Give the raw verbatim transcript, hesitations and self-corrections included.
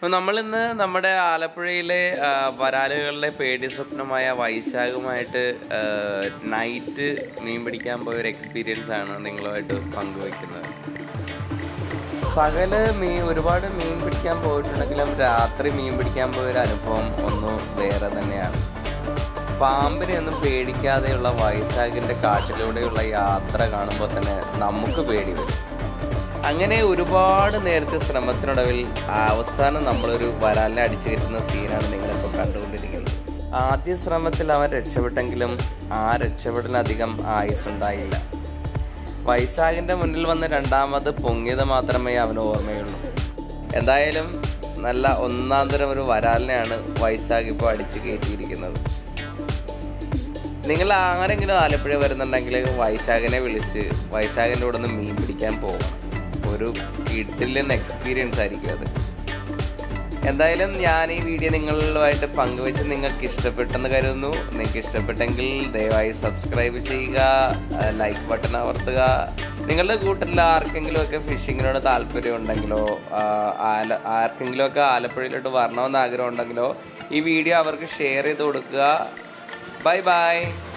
അപ്പോൾ നമ്മളിന്ന് നമ്മുടെ ആലപ്പുഴയിലെ വരാലുകളുടെ പേടി സ്വപ്നമായ വൈശാഖുമായിട്ട് നൈറ്റ് മീൻ പിടിക്കാൻ പോയൊരു എക്സ്പീരിയൻസ് ആണ് നിങ്ങളുമായിട്ട് പങ്കുവയ്ക്കുന്നത്. പകല് മീൻ ഒരുപാട് മീൻ പിടിക്കാൻ പോയിട്ടുണ്ടെങ്കിലും രാത്രി മീൻ പിടിക്കാൻ പോയൊരു അനുഭവം ഒന്നും വേറെ തന്നെയാണ്. പാമ്പിനെ ഒന്നും പേടിക്കാതെയുള്ള വൈശാഖിൻ്റെ കാട്ടിലൂടെയുള്ള യാത്ര കാണുമ്പോൾ തന്നെ നമുക്ക് പേടി വരും. അങ്ങനെ ഒരുപാട് നേരത്തെ ശ്രമത്തിനൊടുവിൽ അവസാനം നമ്മളൊരു വരാലിനെ അടിച്ചു കയറ്റുന്ന സീനാണ് നിങ്ങളിപ്പോൾ കണ്ടുകൊണ്ടിരിക്കുന്നത്. ആദ്യ ശ്രമത്തിൽ അവൻ രക്ഷപ്പെട്ടെങ്കിലും ആ രക്ഷപ്പെടലധികം ആയുസ്സുണ്ടായില്ല. വൈശാഖിൻ്റെ മുന്നിൽ വന്ന് രണ്ടാമത് പൊങ്ങിയത് മാത്രമേ അവന് ഓർമ്മയുള്ളൂ. എന്തായാലും നല്ല ഒന്നാം തരം ഒരു വരാലിനെയാണ് വൈശാഖ് ഇപ്പോൾ അടിച്ചു കയറ്റിയിരിക്കുന്നത്. നിങ്ങൾ ആരെങ്കിലും ആലപ്പുഴ വരുന്നുണ്ടെങ്കിൽ വൈശാഖിനെ വിളിച്ച് വൈശാഖിൻ്റെ കൂടെ നിന്ന് മീൻ പിടിക്കാൻ പോകണം. ഒരു കിടിലൻ എക്സ്പീരിയൻസ് ആയിരിക്കും അത്. എന്തായാലും ഞാൻ ഈ വീഡിയോ നിങ്ങളുമായിട്ട് പങ്കുവെച്ച് നിങ്ങൾക്ക് ഇഷ്ടപ്പെട്ടെന്ന് കരുതുന്നു. നിങ്ങൾക്ക് ഇഷ്ടപ്പെട്ടെങ്കിൽ ദയവായി സബ്സ്ക്രൈബ് ചെയ്യുക, ലൈക്ക് ബട്ടൺ അമർത്തുക. നിങ്ങളുടെ കൂട്ടത്തിൽ ആർക്കെങ്കിലുമൊക്കെ ഫിഷിങ്ങിനോട് താല്പര്യം ഉണ്ടെങ്കിലോ ആല ആർക്കെങ്കിലുമൊക്കെ ആലപ്പുഴയിലോട്ട് വരണമെന്ന് ആഗ്രഹം ഉണ്ടെങ്കിലോ ഈ വീഡിയോ അവർക്ക് ഷെയർ ചെയ്ത് കൊടുക്കുക. Bye by.